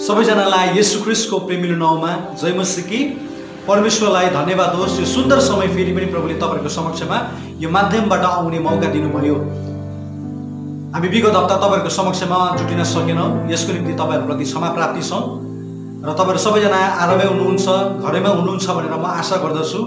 सबैजनालाई येशू ख्रीष्टको प्रेमिलो नाउँमा जय मसीह। परमेश्वरलाई धन्यवाद होस्। यो सुन्दर समय फेरि पनि प्रभुले तपाईहरुको समक्षमा यो माध्यमबाट आउने मौका दिनुभयो। हामी विगत हप्ता तपाईहरुको समक्षमा जुटिन सकेनौं, यसको निम्ति तपाईहरुप्रति क्षमा प्रार्थी छौं र तपाईहरु सबैजना आरामै हुनुहुन्छ, घरैमा हुनुहुन्छ भनेर म आशा गर्दछु।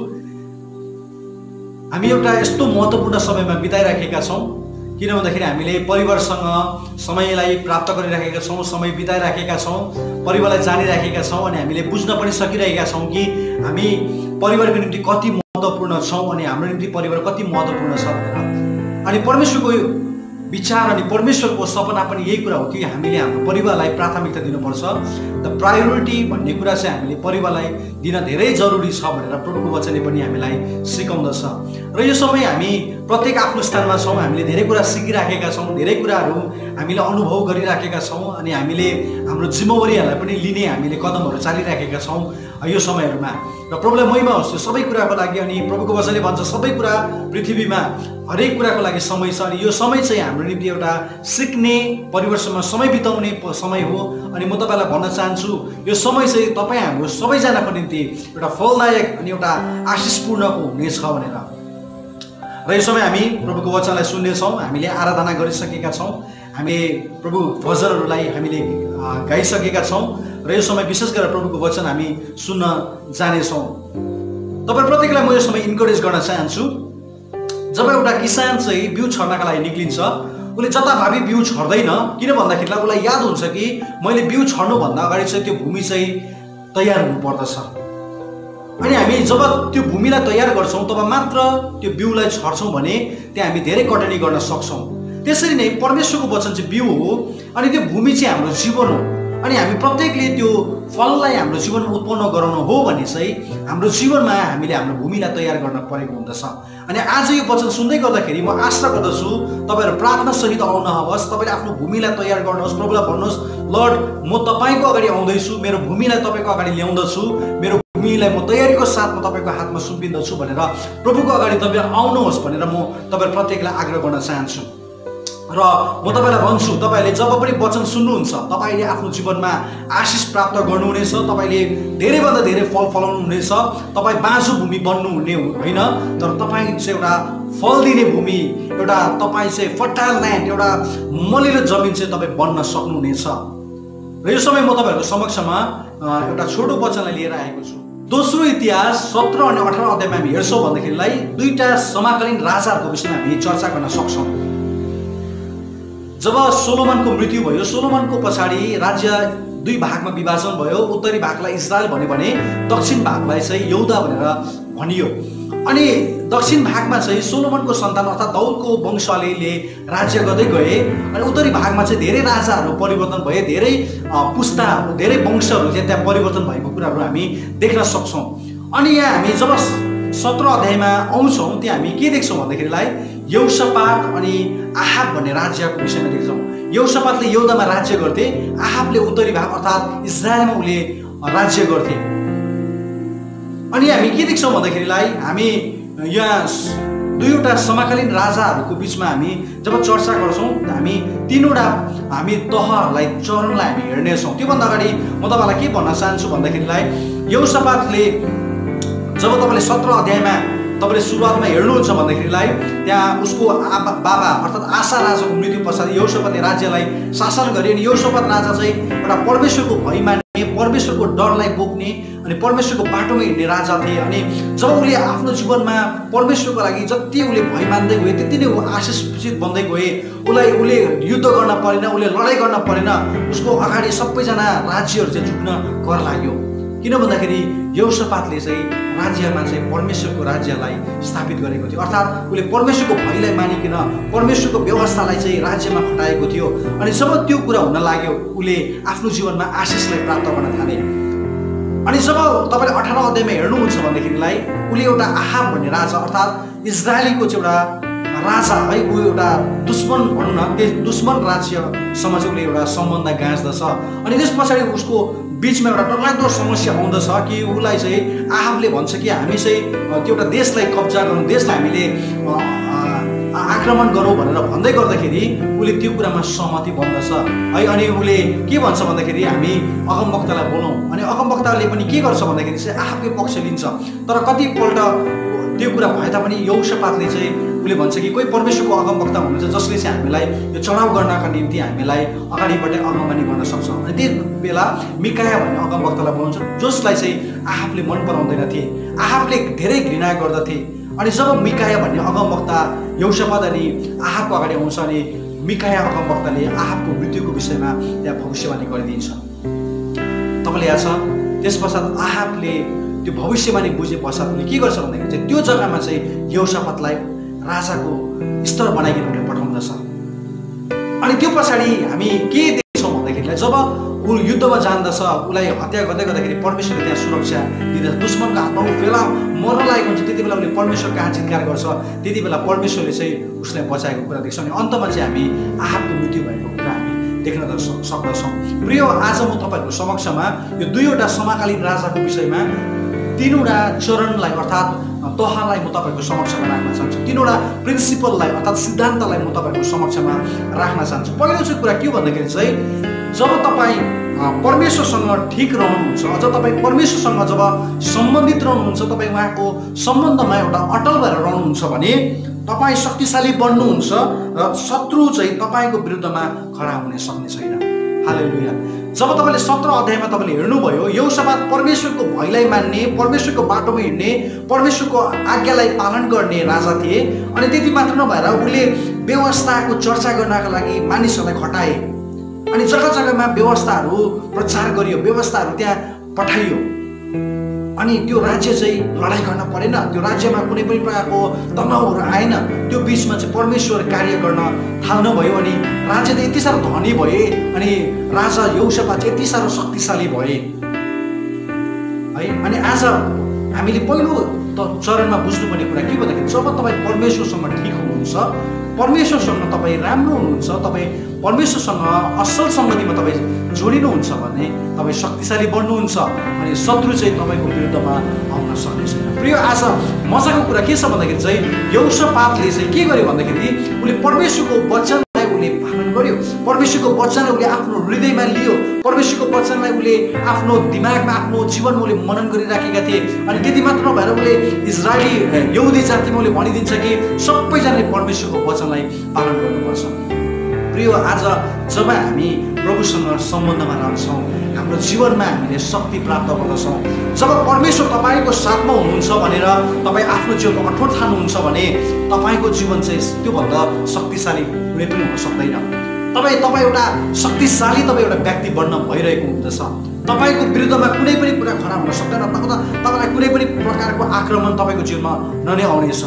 हामी एउटा यस्तो महत्त्वपूर्ण समयमा बिताइराखेका छौं, किन भन्दाखेरि हामीले परिवारसँग समयलाई प्राप्त गरिराखेका छौं, समय बिताइराखेका छौं, परिवारलाई जानिराखेका छौं अनि हामीले बुझ्न पनि सकिरहेका छौं कि हामी परिवारको निम्ति कति महत्त्वपूर्ण छौं अनि हाम्रो निम्ति परिवार कति महत्त्वपूर्ण छ भनेर। अनि परमेश्वरको विचार अनि परमेश्वरको सपना पनि यही कुरा हो कि हामीले हाम्रो परिवारलाई प्राथमिकता दिनुपर्छ। द प्रायोरिटी भन्ने कुरा चाहिँ हामीले परिवारलाई दिन धेरै जरुरी छ भनेर प्रभुको वचनले पनि हामीलाई सिकाउँदछ। र यो समय हामी प्रत्येक आफ्नो स्थानमा छौं, हामीले धेरै कुरा सिकिराखेका छौं, धेरै कुराहरू हामीले अनुभव गरिराखेका छौं अनि हामीले हाम्रो जिम्मेवारीहरूलाई पनि लिने हामीले कदमहरू चालिराखेका छौं यो समयहरुमा। र प्रभुलाई महिमा होस्। यो सबै कुराको लागि अनि प्रभुको वचनले भन्छ सबै कुरा पृथ्वीमा हरेक कुराको लागि समय छ अनि यो समय चाहिँ हाम्रो निम्ति एउटा सिक्ने, परिवारसँग समय बिताउने समय हो। अनि म तपाईलाई भन्न चाहन्छु यो समय चाहिँ तपाई हाम्रो सबैजनाको निम्ति एउटा फलदायक अनि एउटा आशिषपूर्णको हुनेछ भनेर। र यो समय हामी प्रभुको वचनलाई सुन्ने छौं, हामीले आराधना गरिसकेका छौं, हामीले प्रभु भजनहरूलाई हामीले गाइसकेका छौं र यो समय विशेष गरेर प्रभुको वचन हामी सुन्न जानेछौं। तपाईहरु प्रत्येकलाई म यो समय इन्करेज गर्न चाहन्छु। जब एउटा किसान चाहिँ बिउ छर्नका लागि निक्लिन्छ, उसले जताभावी बिउ छर्दैन, किन भन्दाखेरि उसलाई याद हुन्छ कि मैले बिउ छर्नु भन्दा अगाडि चाहिँ त्यो भूमि चाहिँ तयार हुनुपर्दछ। अनि हामी जब त्यो भूमिलाई तयार गर्छौं तब मात्र त्यो बिउलाई छर्छौं भने त्यहाँ हामी धेरै कटनी गर्न सक्छौं। त्यसरी नै परमेश्वरको वचन चाहिँ बिउ हो अनि त्यो भूमि चाहिँ हाम्रो जीवन हो। अनि हामी प्रत्येकले त्यो फललाई हाम्रो जीवनमा उत्पन्न गराउनु हो भने चाहिँ हाम्रो जीवनमा हामीले हाम्रो भूमिलाई तयार गर्न परेको हुँदछ। अनि आज यो वचन सुन्दै गर्दाखेरि म आशा गर्दछु तपाईहरु प्रार्थना सहित आउन हवस्, तपाईले आफ्नो भूमिलाई तयार गर्नुहोस्, प्रभुलाई भन्नुहोस्, लर्ड म तपाईको अगाडि आउँदैछु, मेरो भूमिलाई तपाईको अगाडि ल्याउँदछु, मेरो भूमिलाई म तयारीको साथमा तपाईको हातमा सुम्पिन्दछु भनेर प्रभुको अगाडि तपाईँ आउनुहोस् भनेर म तपाईहरु प्रत्येकलाई आग्रह गर्न चाहन्छु। र म तपाईलाई भन्छु, तपाईले जब पनि वचन सुन्नुहुन्छ तपाईले आफ्नो जीवनमा आशिष प्राप्त गर्नुहुनेछ, तपाईले धेरैभन्दा धेरै फल फलाउनु हुनेछ। तपाई बाँझो भूमि बन्नु हुने होइन, तर तपाई चाहिँ एउटा फल दिने भूमि, एउटा तपाई चाहिँ फर्टाइल ल्यान्ड, एउटा मलिलो जमिन चाहिँ तपाई बन्न सक्नुहुनेछ। र यो समय म तपाईहरुको समक्षमा एउटा छोटो वचनलाई लिएर आएको छु। दोस्रो इतिहास 17 अनि 18 अध्यायमा हामी हेर्छौं भन्दाखेरिलाई दुईटा समकालीन राजाहरूको विषयमा हामी चर्चा गर्न सक्छौं। जब सोलोमनको मृत्यु भयो, सोलोमनको पछाडि राज्य दुई भागमा विभाजन भयो। उत्तरी भागलाई इजरायल भन्यो भने दक्षिण भागलाई चाहिँ यहुदा भनेर भनियो। अनि दक्षिण भागमा चाहिँ सोलोमनको सन्तान अर्थात् दाउदको वंशावलीले राज्य गर्दै गए अनि उत्तरी भागमा चाहिँ धेरै राजाहरू परिवर्तन भए, धेरै पुस्ता, धेरै वंशहरू चाहिँ त्यहाँ परिवर्तन भएको कुराहरू हामी देख्न सक्छौं। अनि यहाँ हामी जब 17 अध्यायमा आउँछौं त्यहाँ हामी के देख्छौं भन्दाखेरिलाई यहोशापात अनि आहाब भन्ने राज्यको विषयमा देख्छौं। यहोशापातले यहुदामा राज्य गर्थे, आहाबले उत्तरी भाग अर्थात् इजरायलमा उले राज्य गर्थे। अनि हामी के देख्छौं भन्दाखेरिलाई हामी यहाँ दुईवटा समकालीन राजाहरूको बीचमा हामी जब चर्चा गर्छौं हामी तीनवटा हामी तहहरूलाई, चरणलाई हामी हेर्नेछौँ। त्योभन्दा अगाडि म तपाईलाई के भन्न चाहन्छु भन्दाखेरिलाई यहोशापातले जब तपाईले 17 अध्यायमा तपाईले सुरुवातमा हेर्नुहुन्छ भन्दाखेरिलाई त्यहाँ उसको बाबा अर्थात् आसा राजाको मृत्यु पछाडि यहोशापातले राज्यलाई शासन गरे। अनि यहोशापात राजा चाहिँ एउटा परमेश्वरको भय मान्ने, परमेश्वरको डरलाई बोक्ने अनि परमेश्वरको बाटोमा हिँड्ने राजा थिए। अनि जब उसले आफ्नो जीवनमा परमेश्वरको लागि जति उसले भय मान्दै गए त्यति नै ऊ आशिषित बन्दै गए। उसले युद्ध गर्न परेन, उसले लडाइँ गर्न परेन, उसको अगाडि सबैजना राज्यहरू चाहिँ झुक्न कर लाग्यो। किन भन्दाखेरि यहोशापातले चाहिँ राज्यमा चाहिँ परमेश्वरको राज्यलाई स्थापित गरेको थियो, अर्थात् उसले परमेश्वरको भयलाई मानिकन परमेश्वरको व्यवस्थालाई चाहिँ राज्यमा खटाएको थियो। अनि जब त्यो कुरा हुन लाग्यो उसले आफ्नो जीवनमा आशिषलाई प्राप्त गर्न थाले। अनि जब तपाईले 18 अध्यायमा हेर्नुहुन्छ भन्दाखेरिलाई उसले एउटा आहाब भन्ने राजा अर्थात् इजरायलीको चाहिँ एउटा राजा है, ऊ एउटा दुश्मन भनौँ न, त्यस दुश्मन राज्यसँग चाहिँ उसले एउटा सम्बन्ध गाँच्दछ। अनि त्यस पछाडि उसको बीचमा एउटा डरलाग्दो समस्या आउँदछ कि उसलाई चाहिँ आहाबले भन्छ कि हामी चाहिँ त्यो एउटा देशलाई कब्जा गरौँ, देशलाई हामीले आक्रमण गरौँ भनेर भन्दै गर्दाखेरि उसले त्यो कुरामा सहमति बन्दछ है। अनि उसले के भन्छ भन्दाखेरि हामी अगमवक्तालाई बोलाउँ। अनि अगमवक्ताले पनि के गर्छ भन्दाखेरि चाहिँ आफै पक्ष लिन्छ। तर कतिपल्ट त्यो कुरा भए तापनि यहोशापातले चाहिँ उसले भन्छ कि कोही परमेश्वरको अगमवक्ता हुनुहुन्छ जसले चाहिँ हामीलाई यो चढाउ गर्नका निम्ति हामीलाई अगाडिबाटै अगमवाणी गर्न सक्छ। अनि त्यस बेला मिकाया भन्ने अगमवक्तालाई बोलाउँछ जसलाई चाहिँ आहाबले मन पराउँदैन थिए, आहाबले धेरै घृणा गर्दथे। अनि जब मिकाया भन्ने अगमवक्ता यहोशापात अनि आहाबको अगाडि आउँछ अनि मिकाया अगमवक्ताले आहाबको मृत्युको विषयमा त्यहाँ भविष्यवाणी गरिदिन्छ। तपाईँले याद छ त्यस पश्चात आहाबले त्यो भविष्यवाणी बुझे पश्चात उसले के गर्छ भन्दाखेरि चाहिँ त्यो जग्गामा चाहिँ यहोशापातलाई राजाको स्तर बनाइकन उसले पठाउँदछ। अनि त्यो पछाडि हामी के देख्छौँ भन्दाखेरि जब ऊ युद्धमा जान्दछ उसलाई हत्या गर्दै गर्दाखेरि परमेश्वरले त्यहाँ सुरक्षा दिँदछ। दुश्मनको हातमा ऊ फेला मर्न लागेको हुन्छ त्यति बेला उसले परमेश्वर कहाँ चित्कार गर्छ, त्यति बेला परमेश्वरले चाहिँ उसलाई बचाएको कुरा देख्छौँ। अनि अन्तमा चाहिँ हामी आहाबको मृत्यु भएको कुरा हामी देख्न सक्दछौँ। प्रिय, आज म तपाईँहरूको समक्षमा यो दुईवटा समकालीन राजाको विषयमा तीनवटा चरणलाई अर्थात् तहलाई म तपाईँहरूको समक्षमा राख्न चाहन्छु। तीनवटा प्रिन्सिपललाई अर्थात् सिद्धान्तलाई म तपाईँहरूको समक्षमा राख्न चाहन्छु। पहिलो चाहिँ कुरा के हो भन्दाखेरि चाहिँ जब तपाईँ परमेश्वरसँग ठिक रहनुहुन्छ, अझ तपाईँ परमेश्वरसँग जब सम्बन्धित रहनुहुन्छ, तपाईँ उहाँको सम्बन्धमा एउटा अटल भएर रहनुहुन्छ भने तपाईँ शक्तिशाली बन्नुहुन्छ र शत्रु चाहिँ तपाईँको विरुद्धमा खडा हुन सक्ने छैन। हालेलुया। जब तपाईँले 17 अध्यायमा तपाईँले हेर्नुभयो यहोशापात परमेश्वरको भयलाई मान्ने, परमेश्वरको बाटोमा हिँड्ने, परमेश्वरको आज्ञालाई पालन गर्ने राजा थिए। अनि त्यति मात्र नभएर उसले व्यवस्थाको चर्चा गर्नका लागि मानिसहरूलाई खटाए। अनि जग्गा जग्गामा व्यवस्थाहरू प्रचार गरियो, व्यवस्थाहरू त्यहाँ पठाइयो। अनि त्यो राज्य चाहिँ लडाइँ गर्न परेन, त्यो राज्यमा कुनै पनि प्रकारको तनावहरू आएन। त्यो बिचमा चाहिँ परमेश्वर कार्य गर्न थाल्नुभयो। अनि राज्य त यति साह्रो धनी भए अनि राजा यहोशापात चाहिँ यति साह्रो शक्तिशाली भए है। अनि आज हामीले पहिलो चरणमा बुझ्नुपर्ने कुरा के भन्दाखेरि जब तपाईँ परमेश्वरसँग ठिक हुनुहुन्छ, परमेश्वरसँग तपाईँ राम्रो हुनुहुन्छ, तपाईँ परमेश्वरसँग असल सङ्गतिमा तपाईँ जोडिनुहुन्छ भने तपाईँ शक्तिशाली बन्नुहुन्छ अनि शत्रु चाहिँ तपाईँको विरुद्धमा आउन सक्ने छैन। प्रिय, आज मजाको कुरा के छ भन्दाखेरि चाहिँ यहोशापातले चाहिँ के गर्यो भन्दाखेरि उसले परमेश्वरको वचनलाई उसले पालन गर्यो, परमेश्वरको वचनलाई उसले आफ्नो हृदयमा लियो, परमेश्वरको वचनलाई उसले आफ्नो दिमागमा आफ्नो जीवनमा उसले मनन गरिराखेका थिए। अनि त्यति मात्र नभएर उसले इजरायली यहुदी जातिमा उसले भनिदिन्छ कि सबैजनाले परमेश्वरको वचनलाई पालन गर्नुपर्छ। प्रिय, आज जब हामी प्रभुसँग सम्बन्धमा रहन्छौँ हाम्रो जीवनमा हामीले शक्ति प्राप्त गर्दछौँ। जब परमेश्वर तपाईँको साथमा हुनुहुन्छ भनेर तपाईँ आफ्नो जीवनको अठोट ठान्नुहुन्छ भने तपाईँको जीवन चाहिँ त्योभन्दा शक्तिशाली कुनै पनि हुन सक्दैन। तपाईँ एउटा शक्तिशाली एउटा व्यक्ति बन्न भइरहेको हुँदछ। तपाईँको विरुद्धमा कुनै पनि कुरा खराब हुन सक्दैन। तपाईँलाई कुनै पनि प्रकारको आक्रमण तपाईँको जीवनमा नै आउनेछ।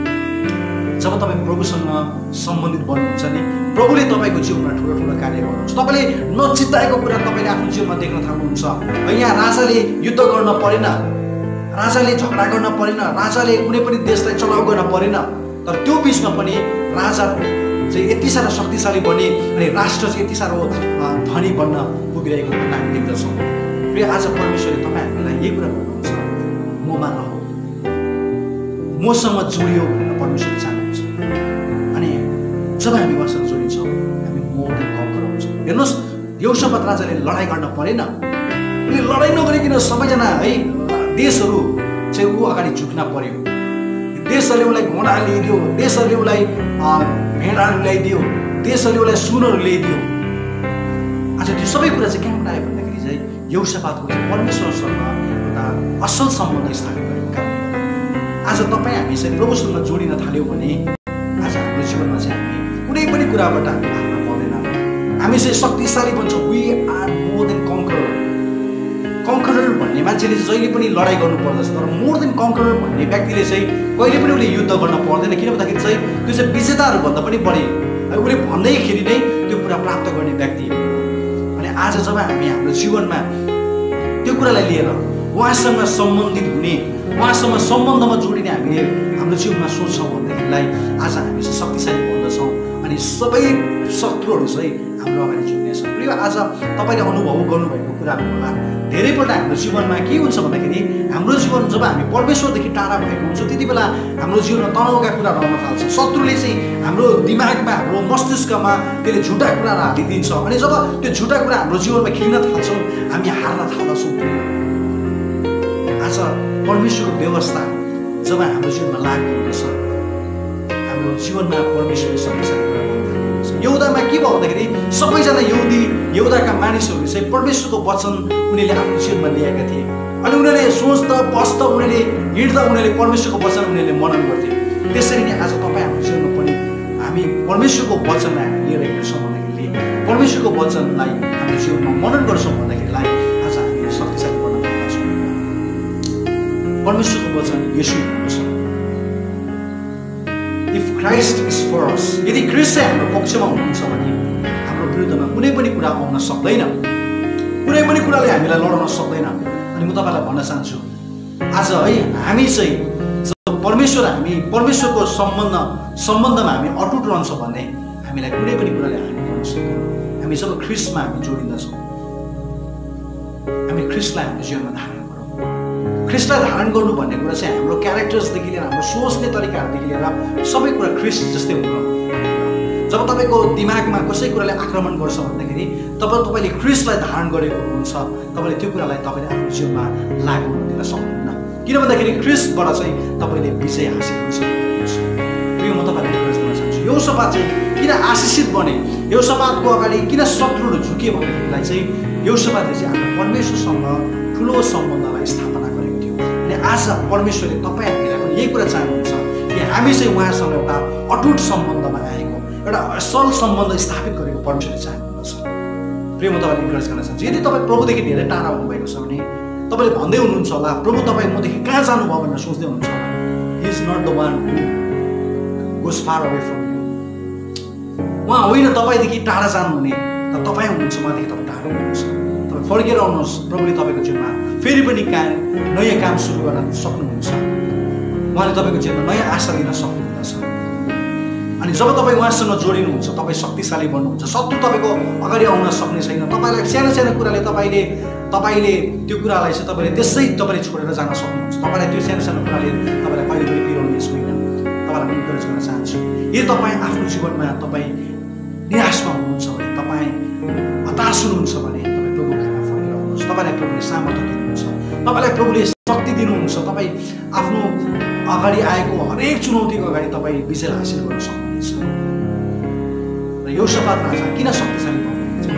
जब तपाईँ प्रभुसँग सम्बन्धित बन्नुहुन्छ नि प्रभुले तपाईँको जीवनमा ठुलो ठुलो कार्य गर्नुहुन्छ। तपाईँले नचिताएको कुरा तपाईँले आफ्नो जीवनमा देख्न थाल्नुहुन्छ। यहाँ राजाले युद्ध गर्न परेन, राजाले झगडा गर्न परेन, राजाले कुनै पनि देशलाई चढाउ गर्न परेन। तर त्यो बिचमा पनि राजा चाहिँ यति साह्रो शक्तिशाली बने अनि राष्ट्र चाहिँ यति साह्रो धनी बन्न पुगिरहेको कुरा हामी देख्दछौँ। प्रिय, आज परमेश्वरले तपाईँहरूलाई यही कुरा गर्नुहुन्छ, ममा रह, मसँग जोडियो भनेर परमेश्वरले चाहनुहुन्छ। अनि जब हामी उहाँसँग जोडिन्छौँ हामी मोर देन कन्कर हुन्छौँ। हेर्नुहोस्, यहोशापात राजाले लडाइँ गर्न परेन, उसले लडाइँ नगरिकन सबैजना है देशहरू चाहिँ ऊ अगाडि झुक्न पर्यो। देशहरूले उसलाई घोडा ल्याइदियो, देशहरूले उसलाई भेडाहरू ल्याइदियो, देशहरूले उसलाई सुनहरू ल्याइदियो। आज त्यो सबै कुरा चाहिँ कहाँबाट आयो भन्दाखेरि चाहिँ यहोशापातको चाहिँ परमेश्वरसँग एउटा असल सम्बन्ध स्थापित गरेको काम। आज तपाईँ हामी चाहिँ प्रभुसँग जोडिन थाल्यौँ भने आज हाम्रो जीवनमा चाहिँ हामी कुनै पनि कुराबाट हामी भाग्न पर्दैन। हामी चाहिँ शक्तिशाली बन्छौँ। We are more than conqueror. Conqueror भन्ने मान्छेले जहिले पनि लडाइँ गर्नु पर्दछ, तर मोर देन कन्करर भन्ने व्यक्तिले चाहिँ कहिले पनि उसले युद्ध गर्न पर्दैन। किन भन्दाखेरि चाहिँ त्यो चाहिँ विजेताहरूभन्दा पनि बढी उसले भन्दैखेरि नै त्यो कुरा प्राप्त गर्ने व्यक्ति हो। अनि आज जब हामी हाम्रो जीवनमा त्यो कुरालाई लिएर उहाँसँग सम्बन्धित हुने, उहाँसँग सम्बन्धमा जोडिने हामीले हाम्रो जीवनमा सोच्छौँ भनेदेखिलाई आज हामी चाहिँ शक्तिशाली बन्दछौँ अनि सबै शत्रुहरू चाहिँ हाम्रो अगाडि झुक्नेछ। प्रिय आज तपाईँले अनुभव गर्नुभएको कुराहरू होला, धेरैपल्ट हाम्रो जीवनमा के हुन्छ भन्दाखेरि हाम्रो जीवन जब हामी परमेश्वरदेखि टाढा भएको हुन्छौँ त्यति बेला हाम्रो जीवनमा तनावका कुराहरू आउन थाल्छ। शत्रुले चाहिँ हाम्रो दिमागमा हाम्रो मस्तिष्कमा त्यसले झुटा कुराहरू हालिदिन्छ अनि जब त्यो झुटा कुरा हाम्रो जीवनमा खेल्न थाल्छौँ हामी हार्न थाल्छौँ। आज परमेश्वरको व्यवस्था जब हाम्रो जीवनमा लागू हुँदछ हाम्रो जीवनमा परमेश्वरले शक्तिशाली कुरा गर्नुहुन्छ। यहुदामा के भयो भन्दाखेरि सबैजना यहुदाका मानिसहरूले चाहिँ परमेश्वरको वचन उनीहरूले आफ्नो जीवनमा ल्याएका थिए अनि उनीहरूले सोच्दा बस्दा उनीहरूले हिँड्दा उनीहरूले परमेश्वरको वचन उनीहरूले मनन गर्थे। त्यसरी नै आज तपाईँ हाम्रो जीवनमा पनि हामी परमेश्वरको वचनलाई हामी लिएर हिँड्छौँ भन्दाखेरिले परमेश्वरको वचनलाई हाम्रो जीवनमा मनन गर्छौँ भन्दाखेरिलाई आज हामी शक्तिशाली बन्न सक्छौँ। परमेश्वरको वचन येशू हुनुहुन्छ। If Christ is for us, यदि क्रिस्ट चाहिँ हाम्रो पक्षमा हुनुहुन्छ भने हाम्रो विरुद्धमा कुनै पनि कुरा आउन सक्दैन, कुनै पनि कुराले हामीलाई लडाउन सक्दैन। अनि म तपाईँलाई भन्न चाहन्छु आज है हामी चाहिँ जब हामी परमेश्वरको सम्बन्धमा हामी अटुट रहन्छौँ भने हामीलाई कुनै पनि कुराले हानि गर्न सक्दैन। हामी जब ख्रिस्टमा हामी जोडिँदछौँ हामी ख्रिस्टलाई हाम्रो जीवनमा धारण गरौँ। ख्रिस्टलाई धारण गर्नु भन्ने कुरा चाहिँ हाम्रो क्यारेक्टर्सदेखि लिएर हाम्रो सोच्ने तरिकाहरूदेखि लिएर सबै कुरा ख्रिस्ट जस्तै हुनु। जब तपाईँको दिमागमा कसै कुराले आक्रमण गर्छ भन्दाखेरि तपाईँले ख्रिस्टलाई धारण गरेको हुन्छ तपाईँले त्यो कुरालाई तपाईँले आफ्नो जीवनमा लागू हुन दिन सक्नुहुन्न। किन भन्दाखेरि ख्रिस्टबाट चाहिँ तपाईँले विजय हासिल गर्न सक्नुहुन्छ। यो म तपाईँलाई एन्करेज गर्न चाहन्छु। यहोसापात चाहिँ किन आशिषित बने, यहोसापातको अगाडि किन शत्रुहरू झुके भन्दाखेरिलाई चाहिँ यहोसापातले चाहिँ आफ्नो परमेश्वरसँग ठुलो सम्बन्धलाई स्थापना गरेको थियो। अनि आज परमेश्वरले तपाईँ हामीलाई पनि यही कुरा चाहनुहुन्छ कि हामी चाहिँ उहाँसँग एउटा अटुट सम्बन्धमा आएको एउटा असल सम्बन्ध स्थापित गरेको परमेश्वरले चाहनुहुन्छ। प्रिय म तपाईँलाई इन्करेज गर्न चाहन्छु यदि तपाईँ प्रभुदेखि धेरै टाढा हुनुभएको छ भने तपाईँले भन्दै हुनुहुन्छ होला प्रभु तपाईँ मदेखि कहाँ जानुभयो भनेर सोच्दै हुनुहुन्छ होला। He is not the one who goes far away from you. उहाँ होइन तपाईँदेखि टाढा जानुहुने, तर तपाईँ हुनुहुन्छ उहाँदेखि तपाईँ टाढो हुनुहुन्छ। तपाईँ फर्केर आउनुहोस्, प्रभुले तपाईँको जीवनमा फेरि पनि नयाँ काम सुरु गर्न सक्नुहुन्छ। उहाँले तपाईँको जीवनमा नयाँ आशा दिन सक्नुहुनेछ। अनि जब तपाईँ उहाँसँग जोडिनुहुन्छ तपाईँ शक्तिशाली बन्नुहुन्छ। शत्रु तपाईँको अगाडि आउन सक्ने छैन। तपाईँलाई सानो सानो कुराले तपाईँले त्यो कुरालाई चाहिँ तपाईँले त्यसै तपाईँले छोडेर जान सक्नुहुन्छ। तपाईँलाई त्यो सानो सानो कुराले तपाईँलाई कहिले पनि पिराउने छैन। तपाईँलाई म इन्करेज गर्न चाहन्छु यदि तपाईँ आफ्नो जीवनमा तपाईँ निराशमा हुनुहुन्छ भने तपाईँ हताश हुनुहुन्छ भने तपाईँ प्रभुको घरमा फर्केर आउनुहोस्। तपाईँलाई प्रभुले सामर्थ्य दिनुहुन्छ, तपाईँलाई प्रभुले शक्ति दिनुहुन्छ। तपाईँ आफ्नो अगाडि आएको हरेक चुनौतीको अगाडि तपाईँ विजय हासिल गर्न सक्नुहुन्छ। र यहोसापात राजा किन शक्तिशाली छोडेका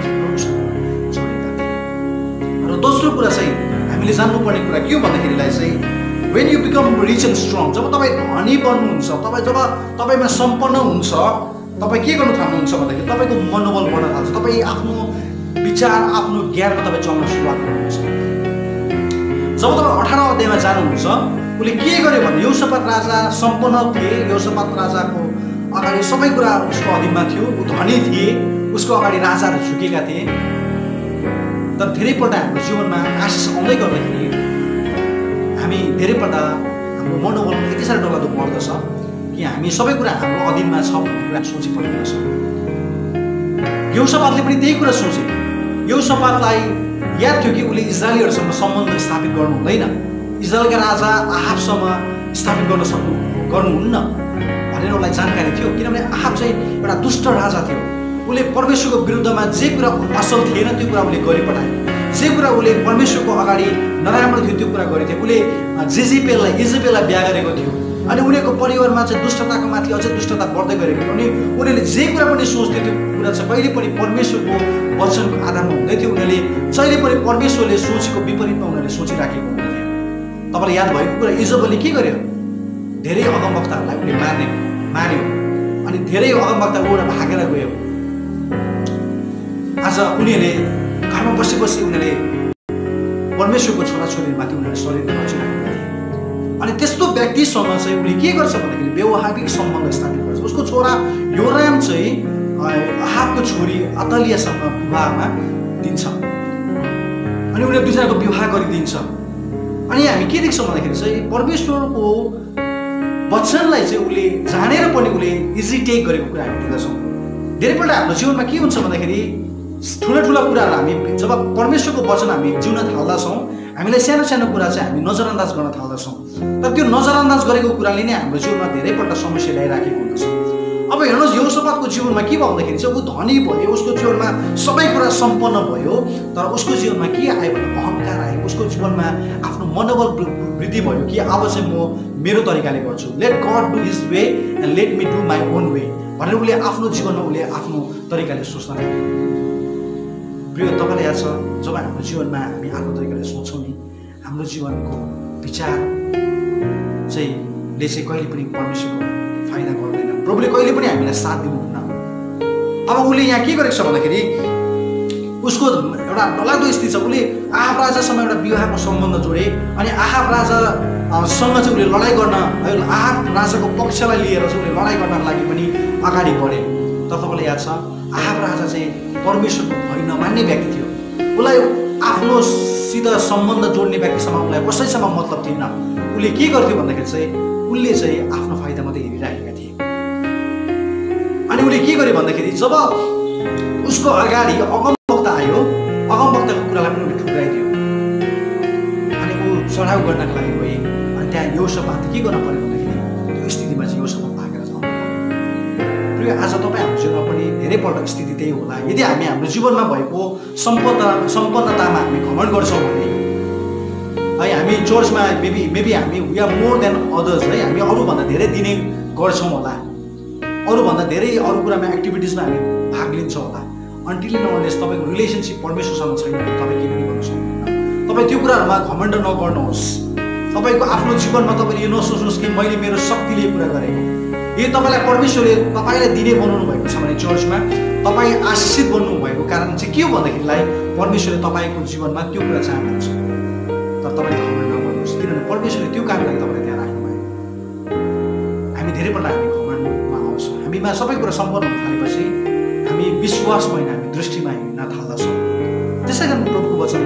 थिए। र दोस्रो कुरा चाहिँ हामीले जान्नुपर्ने कुरा के हो भन्दाखेरिलाई चाहिँ when you become rich and strong, जब तपाईँ धनी बन्नुहुन्छ, जब तपाईँमा सम्पन्न हुन्छ, तपाईँ के गर्नु थाल्नुहुन्छ भन्दाखेरि तपाईँको मनोबल बढ्न थाल्छ। तपाईँ आफ्नो विचार आफ्नो ज्ञानमा तपाईँ चल्न सुरुवात गर्नुहुन्छ। जब तपाईँ 18औं अध्यायमा जानुहुन्छ उसले के गर्यो भने यहोसापात राजा सम्पन्न थिए, यहोसापात राजाको अगाडि सबै कुरा उसको अधीनमा थियो, ऊ धनी थिए, उसको अगाडि राजाहरू झुकेका थिए। तर धेरैपल्ट हाम्रो जीवनमा आशिष आउँदै गर्दाखेरि हामी धेरैपल्ट हाम्रो मनोबल यति साह्रो डरलाग्दो बढ्दछ कि हामी सबै कुरा हाम्रो अधीनमा छ भन्ने कुरा सोचिपर्दछ। यहोसापातले पनि त्यही कुरा सोचे। यहोसापातलाई याद थियो कि उसले इजरायलीहरूसँग सम्बन्ध स्थापित गर्नु हुँदैन, इजरायलका राजा आहाबसँग स्थापित गर्नुहुन्न भनेर उसलाई जानकारी थियो। किनभने आहाब चाहिँ एउटा दुष्ट राजा थियो। उसले परमेश्वरको विरुद्धमा जे कुरा असल थिएन त्यो कुरा उसले गरिपठायो। जे कुरा उसले परमेश्वरको अगाडि नराम्रो थियो त्यो कुरा गरेको थियो। उसले इजेबेललाई बिहा गरेको थियो अनि उनीहरूको परिवारमा चाहिँ दुष्टताको माथि अझै दुष्टता बढ्दै गरेको थियो। अनि उनीहरूले जे कुरा पनि सोच्थ्यो त्यो कुरा चाहिँ कहिले पनि परमेश्वरको वचनको आधारमा हुँदै थियो। उनीहरूले जहिले पनि परमेश्वरले सोचेको विपरीतमा उनीहरूले सोचिराखेको हुन्थ्यो। तपाईँलाई याद भएको कुरा इजेबेलले के गर्यो, धेरै अगमवक्ताहरूलाई उसले मार्यो अनि धेरै अगमवक्ता उबाट भागेर गयो। आज उनीहरूले घरमा बसी उनीहरूले परमेश्वरको छोराछोरीमाथि उनीहरूले शरीर रचिरहेका थिए। अनि त्यस्तो व्यक्तिसँग चाहिँ उसले के गर्छ भन्दाखेरि व्यवहारिक सम्बन्ध स्थापित गर्छ। उसको छोरा योराम चाहिँ आहाबको छोरी अतलियासँग विवाहमा दिन्छ अनि उनीहरू दुईजनाको विवाह गरिदिन्छ। अनि हामी के देख्छौँ भन्दाखेरि चाहिँ परमेश्वरको वचनलाई चाहिँ उसले जानेर पनि उसले इजी टेक गरेको कुरा हामी देख्दछौँ। धेरैपल्ट हाम्रो जीवनमा के हुन्छ भन्दाखेरि ठुला ठुला कुराहरू हामी जब परमेश्वरको वचन हामी जिउन थाल्दछौँ, हामीलाई सानो सानो कुरा चाहिँ हामी नजरअन्दाज गर्न थाल्दछौँ। तर त्यो नजरअन्दाज गरेको कुराले नै हाम्रो जीवनमा धेरैपल्ट समस्या ल्याइराखेको हुन्छ। अब हेर्नुहोस्, यहोशपातको जीवनमा के भयो भन्दाखेरि चाहिँ ऊ धनी भयो, उसको जीवनमा सबै कुरा सम्पन्न भयो, तर उसको जीवनमा के आयो भने अहङ्कार आयो। उसको जीवनमा आफ्नो मनोबल वृद्धि भयो कि अब चाहिँ म मेरो तरिकाले गर्छु, let God do his way and let me do my own way भनेर उसले आफ्नो जीवनमा उसले आफ्नो तरिकाले सोच्न थाल्यो। प्रिय, तपाईँलाई याद छ, जब हाम्रो जीवनमा हामी आफ्नो तरिकाले सोच्छौँ नि, हाम्रो जीवनको विचार चाहिँ कहिले पनि परमेश्वरको फाइदा गर्दैन। प्रभुले कहिले पनि हामीलाई साथ दिनुहुन्न। अब उसले यहाँ के गरेको छ भन्दाखेरि उसको एउटा डरलाग्दो स्थिति छ। उसले आहाब राजासँग एउटा विवाहको सम्बन्ध जोडे अनि आहाब राजासँग चाहिँ उसले लडाइँ गर्न, आहाब राजाको पक्षलाई लिएर चाहिँ उसले लडाइँ गर्नको लागि पनि अगाडि बढे। तर तपाईँलाई याद छ, आहाब राजा चाहिँ परमेश्वरको भय नमान्ने व्यक्ति थियो। उसलाई आफ्नोसित सम्बन्ध जोड्ने व्यक्तिसँग उसलाई कसैसँग मतलब थिएन। उसले के गर्थ्यो भन्दाखेरि चाहिँ उसले चाहिँ आफ्नो फाइदा मात्रै हेरिराखेका थिए। अनि उसले के गर्यो भन्दाखेरि जब उसको अगाडि अगमवक्ता आयो, अगमवक्ताको कुरालाई पनि उसले ठुक्राइदियो। अनि ऊ चढाउ गर्नको लागि गए अनि त्यहाँ यहोशपात के गर्न पर्यो भन्दाखेरि त्यो स्थितिमा चाहिँ यहोशपात भागेर जानु पर्यो। प्रिय, आज तपाईँ हाम्रो जीवनमा पनि धेरैपल्ट स्थिति त्यही होला। यदि हामी हाम्रो जीवनमा भएको सम्पन्नतामा हामी घमण्ड गर्छौँ भने है, हामी चर्चमा मेबी हामी we are more than others है, हामी अरूभन्दा धेरै दिने गर्छौँ होला, अरूभन्दा धेरै अरू कुरामा एक्टिभिटिजमा हामी भाग लिन्छौँ होला। अन्टिल नअनलेस तपाईँको रिलेसनसिप परमेश्वरसँग छैन भने तपाईँ के पनि गर्न सक्नुहुन्न। तपाईँ त्यो कुराहरूमा घमण्ड नगर्नुहोस्। तपाईँको आफ्नो जीवनमा तपाईँले यो नसोच्नुहोस् कि मैले मेरो शक्तिले यो कुरा गरेको। यो तपाईँलाई परमेश्वरले तपाईँलाई दिने बनाउनु भएको छ भने चर्चमा तपाईँ आशिषित बन्नु भएको कारण चाहिँ के हो भन्दाखेरिलाई परमेश्वरले तपाईँको जीवनमा त्यो कुरा चाहनुहुन्छ। तर तपाईँले घमण्ड नगर्नुहोस्, किनभने परमेश्वरले त्यो कामको लागि तपाईँलाई त्यहाँ राख्नुभयो। हामी धेरैपल्ट हामी घमण्डमा आउँछौँ। हामीमा सबै कुरा सम्पन्न हुन थालेपछि हामी विश्वासमा होइन, हामी दृष्टिमा हिँड्न थाल्दछौँ। त्यसै कारण प्रभुको वचन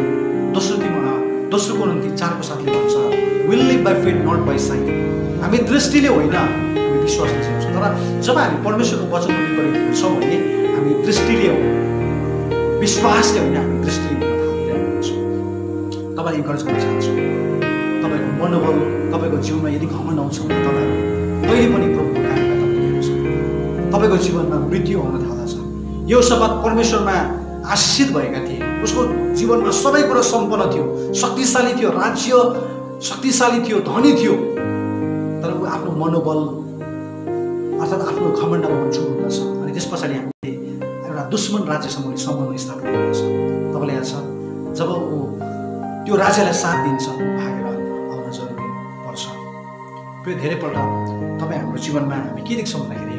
दोस्रो कोरिन्थी 4:7ले भन्छ, will live by faith not by sight. हामी दृष्टिले होइन, हामी विश्वासले जिउँछौँ। तर जब हामी परमेश्वरको वचन वरिपरि हिँड्छौँ भने हामी दृष्टिले हो, विश्वासले होइन, हामी दृष्टिले हिँड्न थालिरहेको हुन्छौँ। तपाईँलाई इन्करेज गर्न चाहन्छु, तपाईँको मनोबल तपाईँको जीवनमा यदि घमण्ड आउँछ भने तपाईँहरू कहिले पनि प्रभुको कामलाई तपाईँले हेर्नुहोस्, तपाईँको जीवनमा मृत्यु आउन थाल्दछ। यहोशपात परमेश्वरमा आशिषित भएका थिए। उसको जीवनमा सबै कुरा सम्पन्न थियो, शक्तिशाली थियो, राज्य शक्तिशाली थियो, धनी थियो। तर ऊ आफ्नो मनोबल अर्थात् आफ्नो घमण्डमा चुर्नुहुन्छ। अनि त्यस पछाडि हामीले एउटा दुश्मन राज्यसँग सम्बन्ध स्थापित गर्दछ। तपाईँलाई याद छ, जब ऊ त्यो राज्यलाई साथ दिन्छ, भागेर आउन जरुरी पर्छ। फेरि धेरैपल्ट तपाईँ हाम्रो जीवनमा हामी के देख्छौँ भन्दाखेरि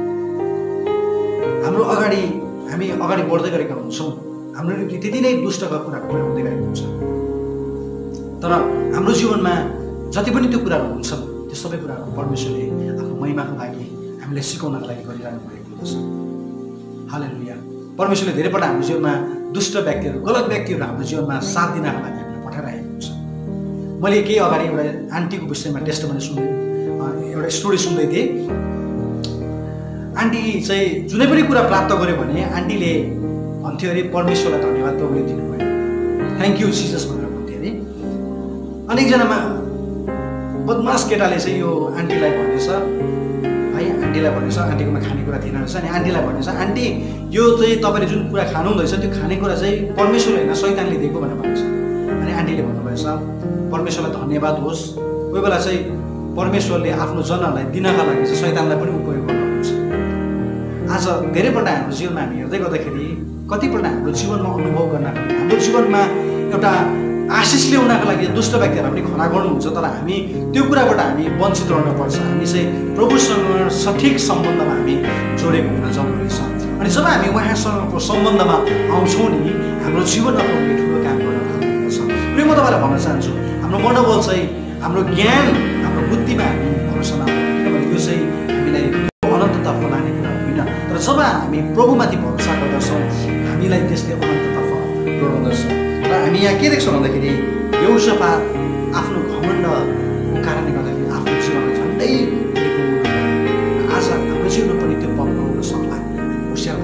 हामी अगाडि बढ्दै गरेका हुन्छौँ, हाम्रो निम्ति त्यति नै दुष्टका कुराहरू पनि हुँदै गरेको हुन्छ। तर हाम्रो जीवनमा जति पनि त्यो कुराहरू हुन्छन्, त्यो सबै कुराहरू परमेश्वरले आफ्नो महिमाको लागि हामीलाई सिकाउनको लागि गरिरहनु भएको हुँदछ। हालेलुया। परमेश्वरले धेरैपल्ट हाम्रो जीवनमा दुष्ट व्यक्तिहरू, गलत व्यक्तिहरू हाम्रो जीवनमा साथ दिनको लागि हामीलाई पठाइरहेको हुन्छ। मैले केही अगाडि एउटा आन्टीको विषयमा टेस्टमनी एउटा स्टोरी सुन्दै थिएँ। आन्टी चाहिँ जुनै पनि कुरा प्राप्त गर्यो भने आन्टीले भन्थ्यो अरे परमेश्वरलाई धन्यवाद प्रभुले दिनुभयो, थ्याङ्क यू जिजस भनेर भन्थ्यो अरे। अनि एकजनामा बदमास केटाले चाहिँ यो आन्टीलाई भनेछ है, आन्टीकोमा खानेकुरा थिएन रहेछ। अनि आन्टीलाई भनेछ, आन्टी यो चाहिँ तपाईँले जुन कुरा खानुहुँदैछ त्यो खानेकुरा चाहिँ परमेश्वरले होइन शैतानले दिएको भनेर भनेछ। अनि आन्टीले भन्नुभएछ, परमेश्वरलाई धन्यवाद होस्, कोही बेला चाहिँ परमेश्वरले आफ्नो जनहरूलाई दिनका लागि चाहिँ शैतानलाई पनि उपयोग गर्नुहुन्छ। आज धेरैपल्ट हाम्रो जीवनमा हामी हेर्दै गर्दाखेरि कतिपल्ट हाम्रो जीवनमा अनुभव गर्नको लागि, हाम्रो जीवनमा एउटा आशिष ल्याउनको लागि दुष्ट व्यक्तिहरू पनि खडा गर्नुहुन्छ। तर हामी त्यो कुराबाट हामी वञ्चित रहनुपर्छ। हामी चाहिँ प्रभुसँग सठिक सम्बन्धमा हामी जोडेको हुन जरुरी छ। अनि जब हामी उहाँसँगको सम्बन्धमा आउँछौँ नि, हाम्रो जीवनमा प्रभुले ठुलो काम गर्न थाल्नुहुन्छ। र म तपाईँलाई भन्न चाहन्छु, हाम्रो मनोबल चाहिँ हाम्रो ज्ञान, हाम्रो बुद्धिमा हामी भरोसा नगर्नु, किनभने यो चाहिँ हामीलाई अनन्ततर्फ लाने कुरा होइन। तर जब हामी प्रभुमाथि भरोसा गर्दछौँ, हामीलाई त्यसले अनन्ततर्फ डोराउँदछ। र हामी यहाँ के देख्छौँ भन्दाखेरि यहोशपात आफ्नो घमण्डको कारणले गर्दाखेरि आफ्नो जीवनमा झन्डै आज हाम्रो जीवनमा पनि त्यो पक्राउ हुन सक्ला। होसियार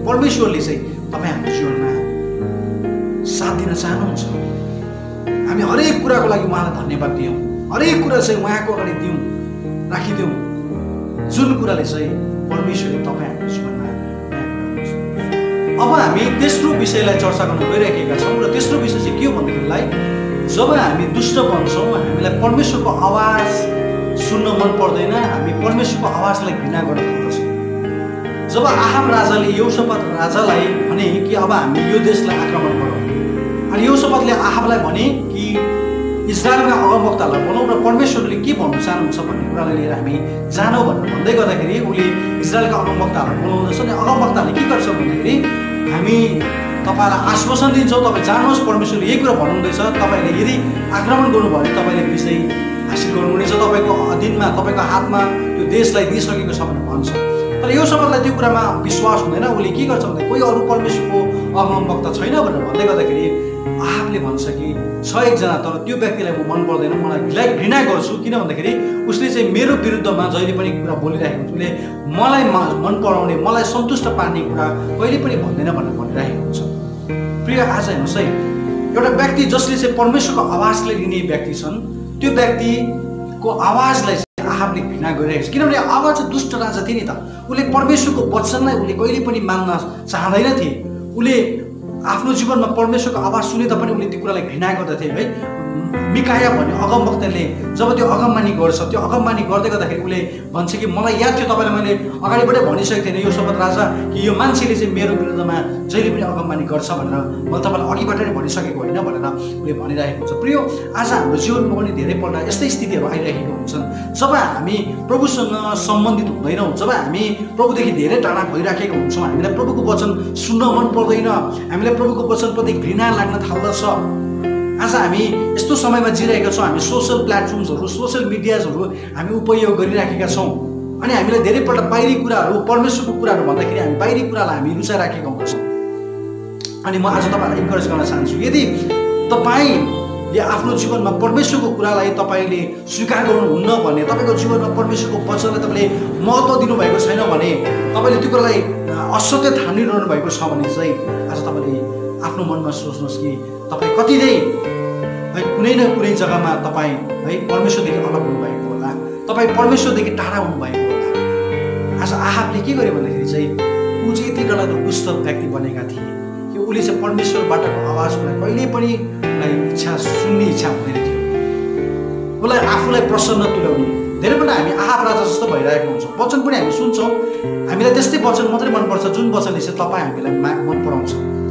परमेश्वरले चाहिँ तपाईँ हाम्रो जीवनमा साथ दिन चाहनुहुन्छ। हामी हरेक कुराको लागि उहाँलाई धन्यवाद दियौँ, हरेक कुरा चाहिँ उहाँको अगाडि दिउँ, राखिदिउँ, जुन कुराले चाहिँ परमेश्वरले तपाईँ हाम्रो जीवनमा। अब हामी तेस्रो विषयलाई चर्चा गर्न गइरहेका छौँ र तेस्रो विषय चाहिँ के हो भन्देखिलाई जब हामी दुष्ट बन्छौँ, हामीलाई परमेश्वरको आवाज सुन्न मन पर्दैन, हामी परमेश्वरको आवाजलाई घृणा गर्न थाल्दछौँ। जब आहाब राजाले यहोशापात राजालाई भने कि अब हामी यो देशलाई आक्रमण गरौँ, अनि यहोशापातले आहाबलाई भने कि इजरायलका अगमवक्तालाई बोलाउँ र परमेश्वरले के भन्नु चाहनुहुन्छ भन्ने कुरालाई लिएर हामी जानौँ भनेर भन्दै गर्दाखेरि उसले इजरायलका अगमवक्ताहरूलाई बोलाउँदछ। अनि अगमवक्ताले के गर्छ भन्दाखेरि हामी तपाईँलाई आश्वासन दिन्छौँ, तपाईँ जानुहोस्, परमेश्वरले यही कुरा भन्नुहुँदैछ, तपाईँले यदि आक्रमण गर्नुभयो भने तपाईँले विजय हासिल गर्नुहुनेछ, तपाईँको अधीनमा तपाईँको हातमा त्यो देशलाई दिइसकेको छ भनेर भन्छ। तर यो शब्दलाई त्यो कुरामा विश्वास हुँदैन। उसले के गर्छ भन्दा कोही अरू परमेश्वरको अगमवक्ता छैन भनेर भन्दै गर्दाखेरि आहाबले भन्छ कि छ एकजना, तर त्यो व्यक्तिलाई म मन पर्दैन, मलाई घृणा गर्छु, किन भन्दाखेरि उसले चाहिँ मेरो विरुद्धमा जहिले पनि कुरा बोलिरहेको हुन्छ, उसले मलाई मन पराउने, मलाई सन्तुष्ट पार्ने कुरा कहिले पनि भन्दैन भनेर भनिरहेको हुन्छ। प्रिय आज हेर्नुहोस् है, एउटा व्यक्ति जसले चाहिँ परमेश्वरको आवाजले लिने व्यक्ति छन्, त्यो व्यक्तिको आवाजलाई चाहिँ आहाबले घृणा गरिरहेको छ, किनभने आवाज दुष्ट राजा थिए नि त। उसले परमेश्वरको वचनलाई उसले कहिले पनि मान्न चाहँदैन थिए। उसले आफ्नो जीवनमा परमेश्वरको आवाज सुने तापनि उसले त्यो कुरालाई घृणा गर्दथे है। मिकाया भन्ने अगमवक्ताले जब त्यो अगमबानी गर्छ, त्यो अगमबानी गर्दै गर्दाखेरि उसले भन्छ कि मलाई याद थियो, तपाईँलाई मैले अगाडिबाटै भनिसकेको थिएन यहोशापात राजा कि यो मान्छेले चाहिँ मेरो विरुद्धमा जहिले पनि अगमबानी गर्छ भनेर मैले तपाईँलाई अघिबाट नै भनिसकेको होइन भनेर उसले भनिरहेको हुन्छ। प्रिय आज हाम्रो जीवनमा पनि धेरैपल्ट यस्तै स्थितिहरू आइरहेको हुन्छन् जब हामी प्रभुसँग सम्बन्धित हुँदैनौँ, जब हामी प्रभुदेखि धेरै टाढा भइराखेका हुन्छौँ, हामीलाई प्रभुको वचन सुन्न मन पर्दैन, हामीलाई प्रभुको वचनप्रति घृणा लाग्न थाल्दछ। आज हामी यस्तो समयमा जिरहेका छौँ, हामी सोसल प्लेटफर्म्सहरू, सोसल मिडियाजहरू हामी उपयोग गरिराखेका छौँ, अनि हामीलाई धेरैपल्ट बाहिरी कुराहरू, परमेश्वरको कुराहरू भन्दाखेरि हामी बाहिरी कुरालाई हामी रुचाइराखेका हुन्छौँ। अनि म आज तपाईँलाई इन्करेज गर्न चाहन्छु, यदि तपाईँले आफ्नो जीवनमा परमेश्वरको कुरालाई तपाईँले स्वीकार गर्नुहुन्न भने, तपाईँको जीवनमा परमेश्वरको वचनलाई तपाईँले महत्त्व दिनुभएको छैन भने, तपाईँले त्यो कुरालाई असत्य ठानिरहनु भएको छ भने चाहिँ आज तपाईँले आफ्नो मनमा सोच्नुहोस् कि तपाईँ कति नै है कुनै न कुनै जग्गामा तपाईँ है परमेश्वरदेखि अलग हुनुभएको होला, तपाईँ परमेश्वरदेखि टाढा हुनुभएको होला। आज आहाबले के गर्यो भन्दाखेरि चाहिँ ऊ चाहिँ यति डरलाग्दो दुष्ट व्यक्ति बनेका थिए कि उसले चाहिँ परमेश्वरबाटको आवाजलाई कहिल्यै पनि इच्छा सुन्ने इच्छा हुँदैन थियो, उसलाई आफूलाई प्रसन्न तुल्याउने। धेरैपल्ट हामी आहाब राजा जस्तो भइरहेको हुन्छौँ, वचन पनि हामी सुन्छौँ, हामीलाई त्यस्तै वचन मात्रै मनपर्छ जुन वचनले चाहिँ तपाईँ हामीलाई मन पराउँछ।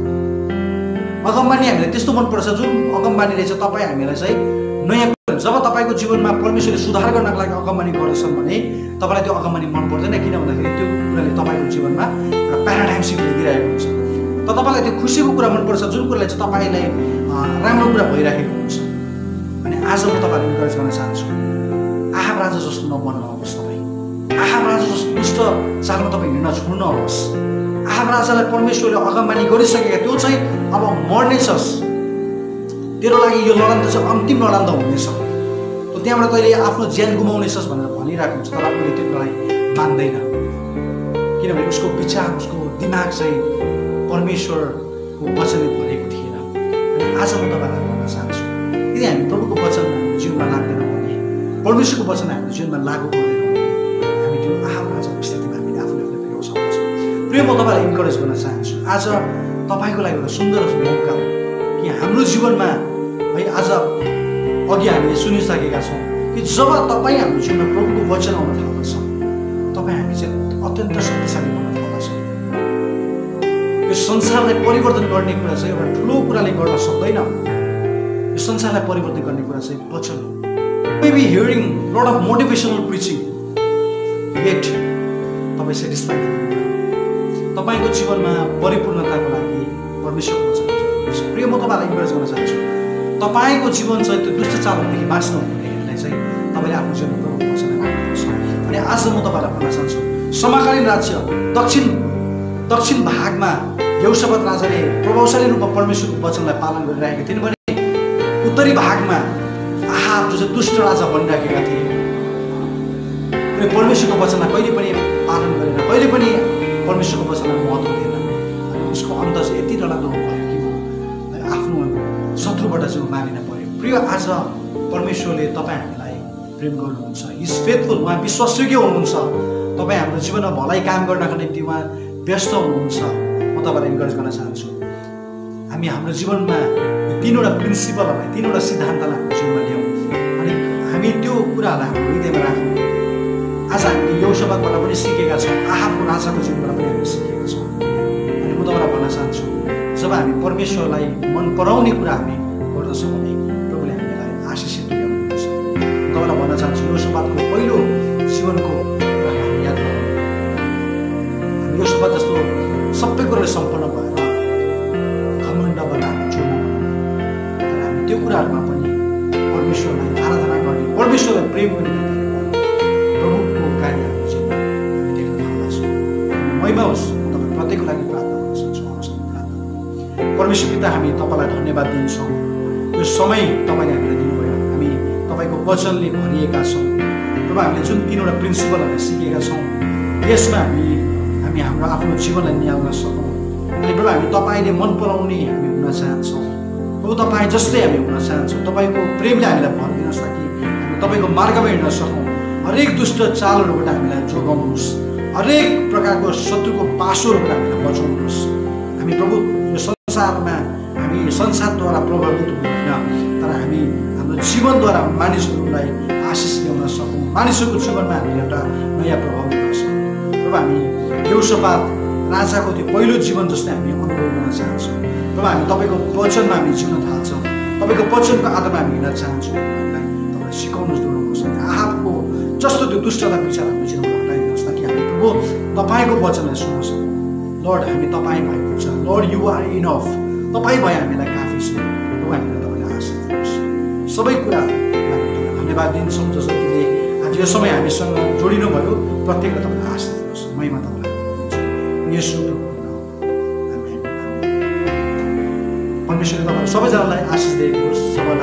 अगमबानी हामीलाई त्यस्तो मनपर्छ जुन अगमबानीले चाहिँ तपाईँ हामीलाई चाहिँ नयाँ कुरा, जब तपाईँको जीवनमा परमेश्वरले सुधार गर्नको लागि अगमबानी गर्दछन् भने तपाईँलाई त्यो अगमबानी मन पर्दैन, किन भन्दाखेरि त्यो कुराले तपाईँको जीवनमा एउटा प्याराडाइम सिफ्ट ल्याइदिइरहेको हुन्छ। त तपाईँलाई त्यो खुसीको कुरा मनपर्छ जुन कुराले चाहिँ तपाईँलाई राम्रो कुरा भइरहेको हुन्छ। अनि आज म तपाईँलाई इन्करेज गर्न चाहन्छु, आहाब राजा जस्तो नबन्नुहोस्, तपाईँ आहाब राजा जस्तो दुष्ट चालमा तपाईँ हिँड्न छोड्नुहोस्। आहाब राजालाई परमेश्वरले अगमबानी गरिसकेका, त्यो चाहिँ अब मर्नेछस्, तेरो लागि यो लडान चाहिँ अन्तिम लडान हुनेछ, त त्यहाँबाट कहिले आफ्नो ज्यान गुमाउनेछस् भनेर भनिरहेको हुन्छ। तर उसले त्यो कुरालाई मान्दैन, किनभने उसको विचार, उसको दिमाग चाहिँ परमेश्वरको वचनले भरेको थिएन। अनि आज म तपाईँलाई भन्न चाहन्छु, यदि हामी प्रभुको वचन हाम्रो जीवनमा लाग्दैनौँ भने, परमेश्वरको वचन हाम्रो जीवनमा लागू गर्दैनौँ भने, हामी त्यो आहाब राजाको स्थितिमा हामीले आफूले पुर्याउन सक्दछौँ। प्रिय म तपाईँलाई इन्करेज गर्न चाहन्छु, आज तपाईँको लागि एउटा सुन्दर मौका हो कि हाम्रो जीवनमा है आज अघि हामीले सुनिसकेका छौँ कि जब तपाईँ हाम्रो जीवनमा प्रभुको वचन आउन थाल्दछ, तपाईँ हामी चाहिँ अत्यन्त शक्तिशाली हुन थाल्दछ। यो संसारलाई परिवर्तन गर्ने कुरा चाहिँ एउटा ठुलो कुराले गर्न सक्दैन, यो संसारलाई परिवर्तन गर्ने कुरा चाहिँ वचन हो। Maybe hearing lot of motivational preaching, yet तपाईँ सेटिस्फाइड हुनुहुन्छ। तपाईँको जीवनमा परिपूर्णताको लागि परमेश्वरको वचन जरुरी छ। प्रिय म तपाईँलाई इन्करेज गर्न चाहन्छु, तपाईँको जीवन चाहिँ त्यो दुष्ट चालदेखि बाँच्नु हुनेलाई चाहिँ तपाईँले आफ्नो जीवनमा प्रभुको वचनलाई मान्नुपर्छ। अनि आज म तपाईँलाई भन्न चाहन्छु, समकालीन राज्य दक्षिण भागमा यहोशापात राजाले प्रभावशाली रूपमा परमेश्वरको वचनलाई पालन गरिरहेका थिए भने उत्तरी भागमा आहाब जो चाहिँ दुष्ट राजा बनिराखेका थिए, उनले परमेश्वरको वचनलाई कहिले पनि पालन गरेन, कहिले पनि परमेश्वरको वचनलाई महत्त्व दिएन। मानिन पर्यो। प्रिय, आज परमेश्वरले तपाईँ हामीलाई प्रेम गर्नुहुन्छ। इज फेथफुल, उहाँ विश्वासयोग्य हुनुहुन्छ। तपाईँ हाम्रो जीवनमा भलाइ काम गर्नको निम्ति उहाँ व्यस्त हुनुहुन्छ। म तपाईँलाई इन्करेज गर्न चाहन्छु, हामी हाम्रो जीवनमा तीनवटा प्रिन्सिपलहरूलाई, तीनवटा सिद्धान्तलाई हाम्रो जीवनमा ल्याउँ अनि हामी त्यो कुराहरूलाई हाम्रो हृदयमा राखौँ। आज हामीले यहोशापातबाट पनि सिकेका छौँ, आहाबको राजाको जीवनबाट पनि हामीले सिकेका छौँ। अनि म तपाईँलाई भन्न चाहन्छु, जब हामी परमेश्वरलाई मन पराउने कुरा हामी गर्दछौँ भने प्रभुले हामीलाई आशिषित ल्याउनुहुन्छ। म तपाईँलाई भन्न चाहन्छु, यहोशापातको पहिलो जीवनको कुरा हामी याद गरौँ। हामी यहोशापात जस्तो सबै कुराले सम्पन्न भएर घमण्डबाट हामी जोड्न तर हामी त्यो कुराहरूमा पनि परमेश्वरलाई आराधना गर्ने, परमेश्वरलाई प्रेम गर्ने प्रभुको कार्य हाम्रो जीवनमा हामी देख्न थाल्दछौँ। महिमा होस्। म तपाईँ प्रत्येकको लागि प्रार्थना गर्न सक्छु। परमेश्वर पिता, हामी तपाईँलाई धन्यवाद दिन्छौँ। यो समय तपाईँले हामीलाई दिनुभयो। हामी तपाईँको वचनले भरिएका छौँ। प्रभु, हामीले जुन तीनवटा प्रिन्सिपलहरू सिकेका छौँ यसमा हामी हाम्रो आफ्नो जीवनलाई निहाल्न सकौँ। अनि प्रभु, हामी तपाईँले मन पराउने हामी हुन चाहन्छौँ। प्रभु, तपाईँ जस्तै हामी हुन चाहन्छौँ। तपाईँको प्रेमले हामीलाई भर दिनुहोस् ताकि हामी तपाईँको मार्गमा हिँड्न सकौँ। हरेक दुष्ट चालहरूबाट हामीलाई जोगाउनुहोस्। हरेक प्रकारको शत्रुको पासोहरूबाट हामीलाई बचाउनुहोस्। हामी प्रभु यो संसारमा हामी संसारद्वारा प्रभावित हुँदैन, तर हामी हाम्रो जीवनद्वारा मानिसहरूलाई आशिष ल्याउन सकौँ। मानिसहरूको जीवनमा हामीले एउटा नयाँ प्रभाव ल्याउन सकौँ। प्रभु, हामी यहोशापात राजाको त्यो पहिलो जीवन जस्तै हामी अनुभव गर्न चाहन्छौँ। प्रभु, हामी तपाईँको वचनमा हामी जिउन थाल्छौँ। तपाईँको वचनको आधारमा हामी हिँड्न चाहन्छौँ। हामीलाई तपाईँले सिकाउनुहोस्, दोहोऱ्याउनुहोस्। आहाबको जस्तो त्यो दुष्टता विचार हाम्रो जीवनमा हटाइदिनुहोस् ताकि हामी प्रभु तपाईँको वचनलाई सुन्न सकौँ। लर्ड, हामी तपाईँ भएको छ। Lord, you are enough. तपाईँ भए हामीलाई काफी छ। प्रभु, हामीलाई तपाईँले आशिष दिनुहोस्। सबै कुरा हामी धन्यवाद दिन्छौँ। जसरी आज यो समय हामीसँग जोडिनु भयो, प्रत्येकलाई तपाईँले आशिष दिनुहोस्। महिमा तपाईँलाई परमेश्वरले तपाईँहरू सबैजनालाई आशिष दिएको होस्।